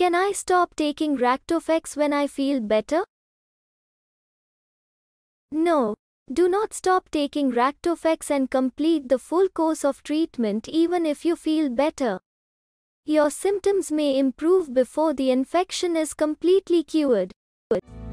Can I stop taking Ractofex when I feel better? No. Do not stop taking Ractofex and complete the full course of treatment even if you feel better. Your symptoms may improve before the infection is completely cured.